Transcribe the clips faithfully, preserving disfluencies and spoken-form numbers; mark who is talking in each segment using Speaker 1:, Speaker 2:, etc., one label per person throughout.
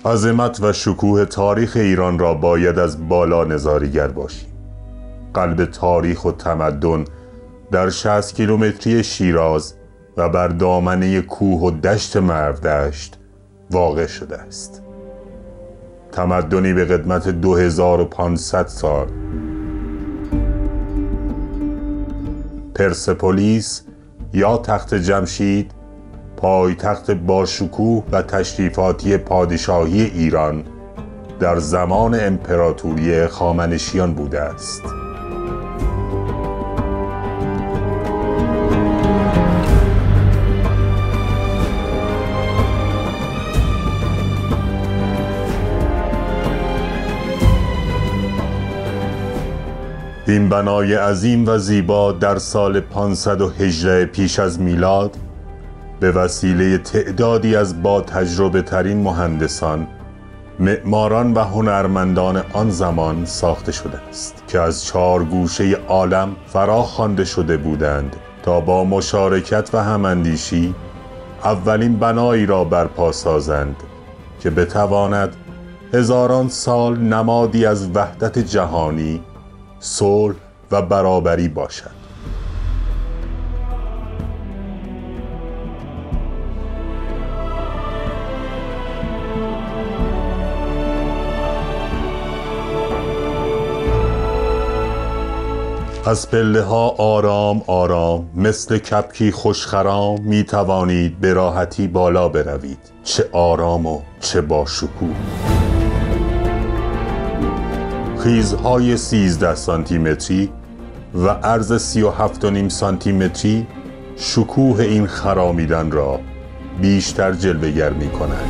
Speaker 1: عظمت و شکوه تاریخ ایران را باید از بالا نظاره‌گر باشیم. قلب تاریخ و تمدن در شصت کیلومتری شیراز و بر دامنه کوه و دشت مرودشت واقع شده است. تمدنی به قدمت دو هزار و پانصد سال. پرسپولیس یا تخت جمشید پایتخت باشکوه و تشریفاتی پادشاهی ایران در زمان امپراتوری هخامنشیان بوده است. این بنای عظیم و زیبا در سال پانصد و هجده پیش از میلاد به وسیله تعدادی از با تجربه ترین مهندسان، معماران و هنرمندان آن زمان ساخته شده است که از چهار گوشه عالم فرا خوانده شده بودند تا با مشارکت و هماندیشی اولین بنایی را برپا سازند که بتواند هزاران سال نمادی از وحدت جهانی، صلح و برابری باشد. از پله ها آرام آرام مثل کپکی خوشخرام می توانید به راحتی بالا بروید. چه آرام و چه با شکوه. خیزهای سیزده سانتی متری و عرض سی و هفت و نیم سانتی متری شکوه این خرامیدن را بیشتر جلوه‌گر می کنند.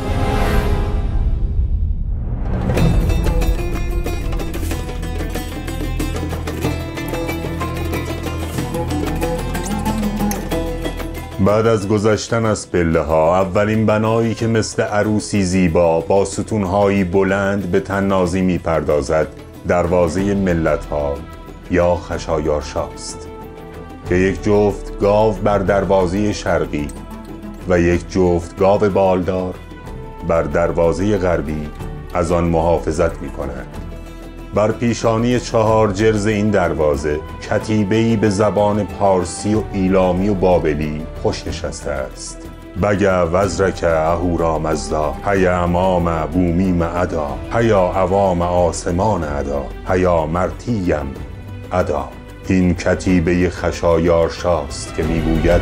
Speaker 1: بعد از گذشتن از پله ها، اولین بنایی که مثل عروسی زیبا با ستونهایی بلند به طنازی می پردازد دروازه ملت ها یا خشایارشاست که یک جفت گاو بر دروازه شرقی و یک جفت گاو بالدار بر دروازه غربی از آن محافظت می کنند. بر پیشانی چهار جرز این دروازه کتیبه‌ای به زبان پارسی و ایلامی و بابلی خوش نشسته است. بگه وزرک اهورامزدا هیا امام بومیم ادا هیا عوام آسمان ادا هیا مرتیم ادا. این کتیبه خشایارشاست که میگوید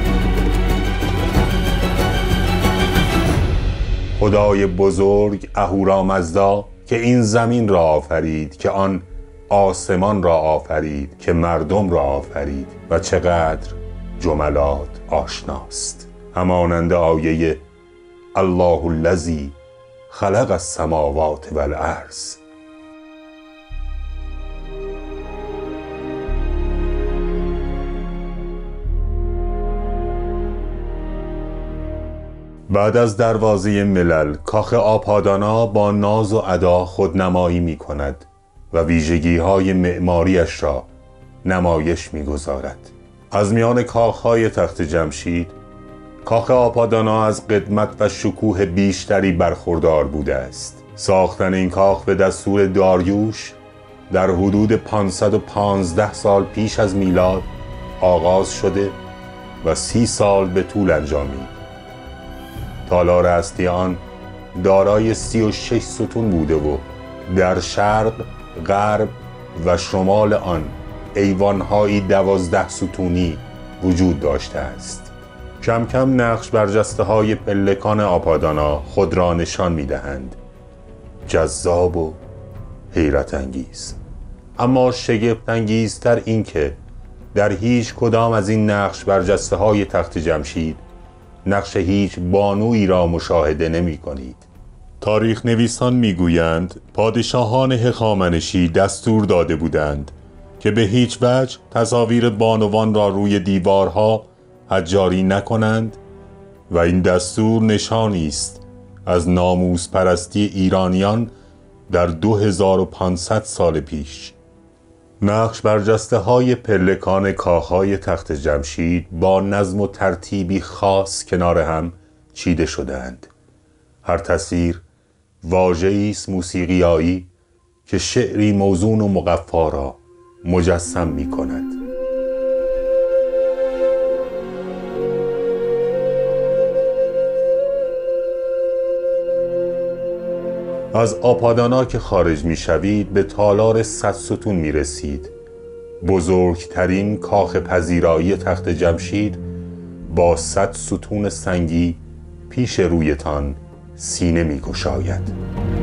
Speaker 1: خدای بزرگ اهورامزدا که این زمین را آفرید، که آن آسمان را آفرید، که مردم را آفرید و چقدر جملات آشناست، همانند آیه الله الذی خلق السماوات والارض. بعد از دروازه ملل، کاخ آپادانا با ناز و ادا خودنمایی می کند و ویژگی های معماریش را نمایش می گذارد. از میان کاخهای تخت جمشید، کاخ آپادانا از قدمت و شکوه بیشتری برخوردار بوده است. ساختن این کاخ به دستور داریوش در حدود پانصد و پانزده سال پیش از میلاد آغاز شده و سی سال به طول انجامید. تالار اصلی آن دارای سی و شش ستون بوده و در شرق، غرب و شمال آن ایوانهایی دوازده ستونی وجود داشته است. کم کم نقش برجسته های پلکان آپادانا خود را نشان می دهند. جذاب و حیرت انگیز. اما شگفت انگیزتر این که در هیچ کدام از این نقش برجسته های تخت جمشید نقش هیچ بانویی را مشاهده نمی کنید. تاریخ نویسان می گویند پادشاهان هخامنشی دستور داده بودند که به هیچ وجه تصاویر بانوان را روی دیوارها حجاری نکنند و این دستور نشانی است از ناموس پرستی ایرانیان در دو هزار و پانصد سال پیش. نقش برجسته های پلکان کاخهای تخت جمشید با نظم و ترتیبی خاص کنار هم چیده شدند. هر تصویر واژه‌ای است موسیقیایی که شعری موزون و مقفا را مجسم می کند. از آپادانا که خارج می شوید به تالار صد ستون می رسید. بزرگترین کاخ پذیرایی تخت جمشید با صد ستون سنگی پیش رویتان سینه می گشاید.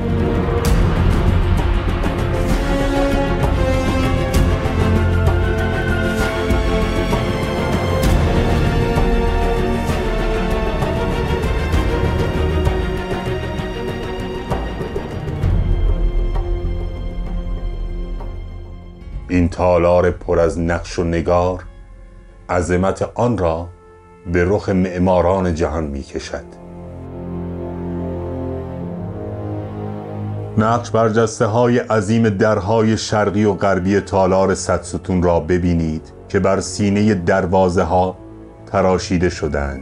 Speaker 1: این تالار پر از نقش و نگار عظمت آن را به رخ معماران جهان می کشد. نقش برجسته های عظیم درهای شرقی و غربی تالار صد ستون را ببینید که بر سینه دروازه ها تراشیده شدند.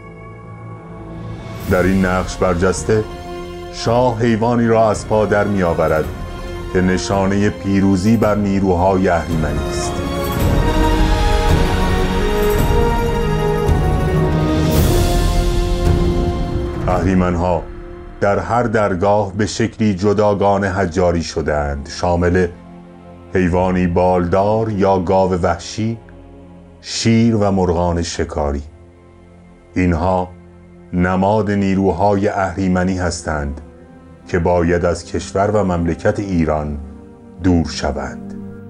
Speaker 1: در این نقش برجسته شاه حیوانی را از پا در می آورد که نشانه پیروزی بر نیروهای اهریمنی است. اهریمنها در هر درگاه به شکلی جداگانه حجاری شدند، شامل حیوانی بالدار یا گاو وحشی، شیر و مرغان شکاری. اینها نماد نیروهای اهریمنی هستند که باید از کشور و مملکت ایران دور شوند.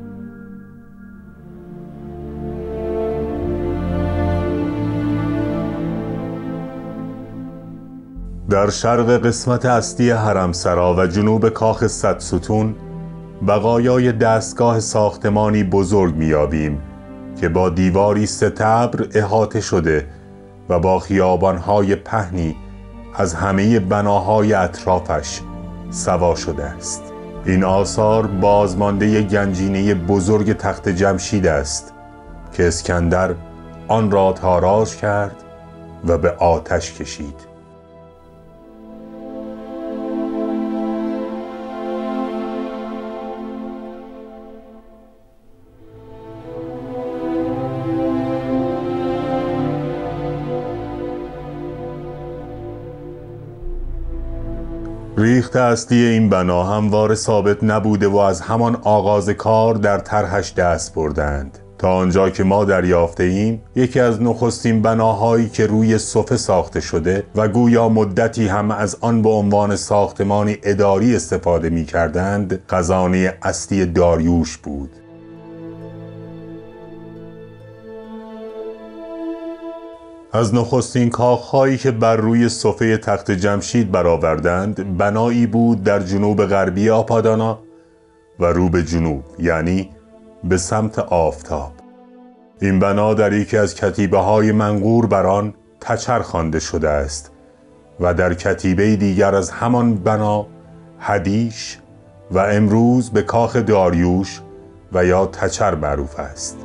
Speaker 1: در شرق قسمت اصلی حرمسرا و جنوب کاخ صد ستون بقایای دستگاه ساختمانی بزرگ می‌یابیم که با دیواری ستبر احاطه شده و با خیابان‌های پهنی از همه بناهای اطرافش سوا شده است. این آثار بازمانده گنجینه بزرگ تخت جمشید است که اسکندر آن را تاراج کرد و به آتش کشید. ریخت اصلی این بنا همواره ثابت نبوده و از همان آغاز کار در طرحش دست بردند. تا آنجا که ما دریافته ایم یکی از نخستین بناهایی که روی صفه ساخته شده و گویا مدتی هم از آن به عنوان ساختمانی اداری استفاده می کردند خزانه اصلی داریوش بود. از نخستین کاخهایی که بر روی صفه تخت جمشید برآوردند بنایی بود در جنوب غربی آپادانا و رو به جنوب، یعنی به سمت آفتاب. این بنا در یکی از کتیبه های منقور بر آن تچر خوانده شده است و در کتیبه دیگر از همان بنا هدیش و امروز به کاخ داریوش و یا تچر معروف است.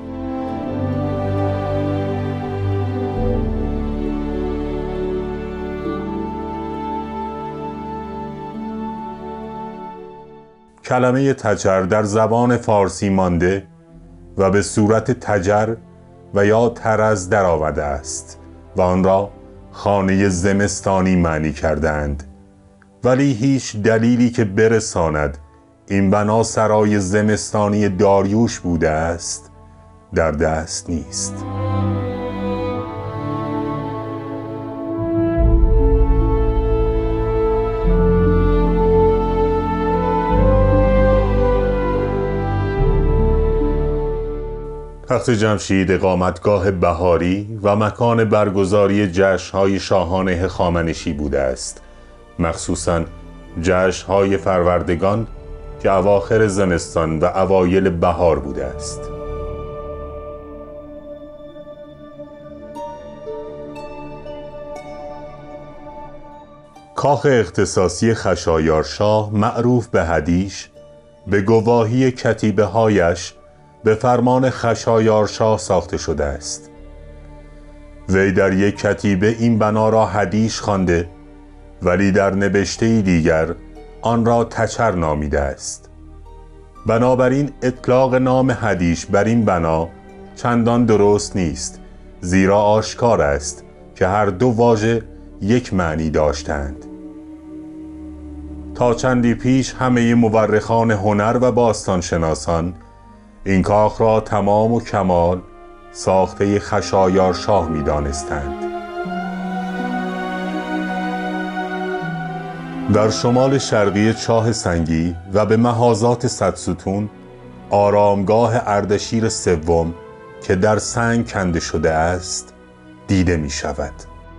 Speaker 1: کلمه تچر در زبان فارسی مانده و به صورت تجر و یا ترز در آمده است و آن را خانه زمستانی معنی کردند، ولی هیچ دلیلی که برساند این بنا سرای زمستانی داریوش بوده است در دست نیست. تخت جمشید اقامتگاه بهاری و مکان برگزاری جشن‌های شاهانه هخامنشی بوده است، مخصوصاً جشن‌های فروردگان که اواخر زمستان و اوایل بهار بوده است. کاخ اختصاصی خشایارشاه معروف به هدیش به گواهی کتیبه هایش به فرمان خشایارشاه ساخته شده است. وی در یک کتیبه این بنا را هدیش خوانده، ولی در نبشته دیگر آن را تچر نامیده است. بنابراین اطلاق نام حدیث بر این بنا چندان درست نیست، زیرا آشکار است که هر دو واژه یک معنی داشتند. تا چندی پیش همه مورخان هنر و باستانشناسان این کاخ را تمام و کمال ساخته خشایار شاه می دانستند. در شمال شرقی چاه سنگی و به محاذات صدستون آرامگاه اردشیر سوم که در سنگ کنده شده است دیده می شود.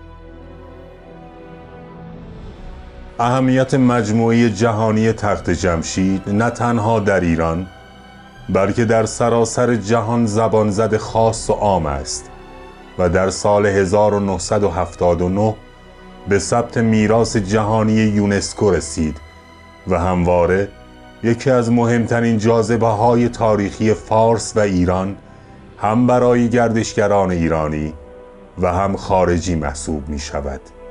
Speaker 1: اهمیت مجموعه جهانی تخت جمشید نه تنها در ایران بلکه در سراسر جهان زبان زد خاص و عام است و در سال هزار و نهصد و هفتاد و نه به ثبت میراث جهانی یونسکو رسید و همواره یکی از مهمترین جاذبه های تاریخی فارس و ایران هم برای گردشگران ایرانی و هم خارجی محسوب می شود.